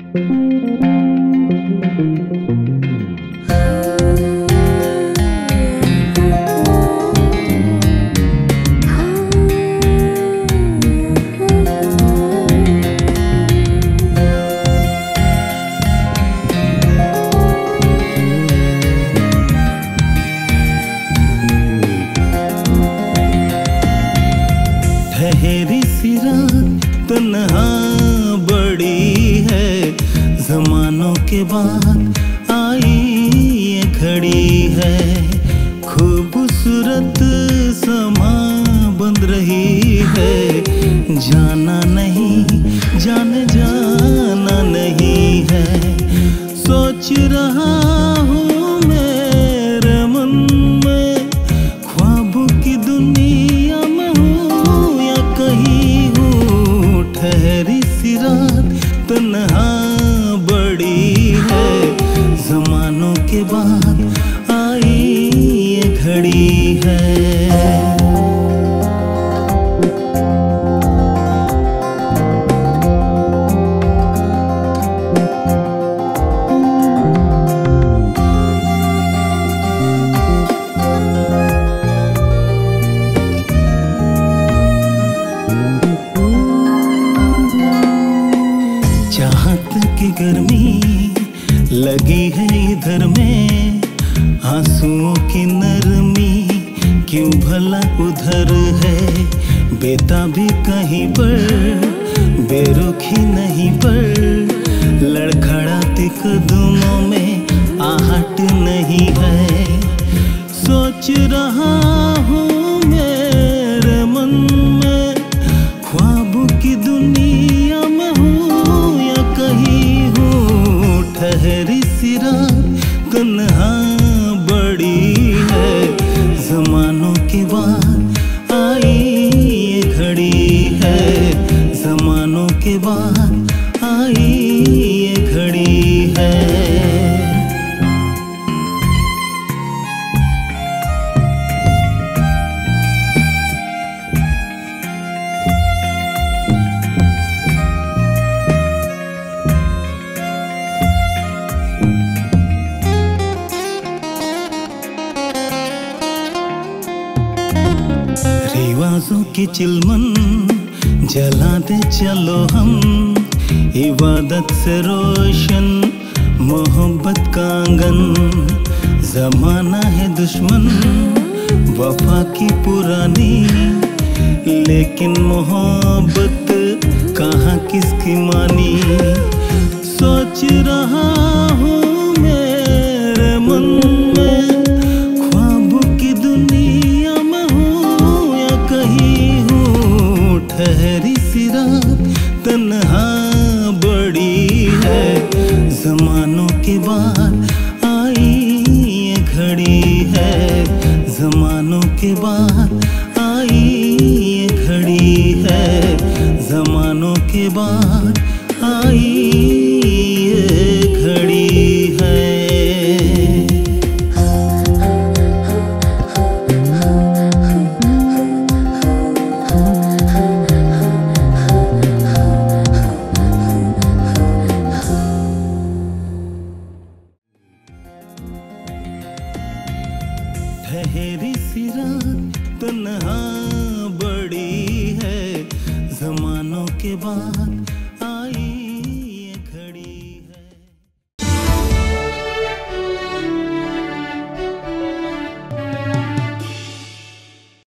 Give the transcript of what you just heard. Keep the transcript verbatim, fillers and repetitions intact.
ठहरी सी रात तन्हा बड़ी है, जमानों के बाद आई ये घड़ी है। खूबसूरत समा बंध रही है, जाना नहीं जाने जाना नहीं है। सोच रहा हूँ मेरे मन में, ख्वाबों की दुनिया में हूँ या कहीं हूँ। ठहरी सी रात तन्हा बड़ी है, जमानों के बाद आई ये घड़ी है। चाहत की गर्मी लगी है इधर में, आंसुओं की नरमी क्यों भला उधर है। बेताबी कहीं पर, बेरुखी नहीं पर, लड़खड़ाते कदमों में आहट नहीं है। सोच रहा हूँ मेरे मन में, ख्वाबों की दुनिया में हूँ या कहीं हूँ। ठहरी सी रात तन्हा बड़ी है, जमानों के बाद आई ये घड़ी है। जमानों के बाद आई ये घड़ी है। रिवाजों की चिलमन जला दे चलो हम, इबादत से रोशन मोहब्बत का आंगन। जमाना है दुश्मन वफा की पुरानी, लेकिन मोहब्बत कहाँ किसकी मानी। सोच रहा हूँ मेरे मन में, ख्वाबों की दुनिया में हूँ या कहीं हूँ। ठहरी सी रात तन्हा बड़ी है, जमानों के बाद आई ये घड़ी है। जमानों के बाद आई ये घड़ी है, जमानों के बाद आई ये घड़ी है। ठहरी सी रात तन्हा बड़ी है, जमानों के बाद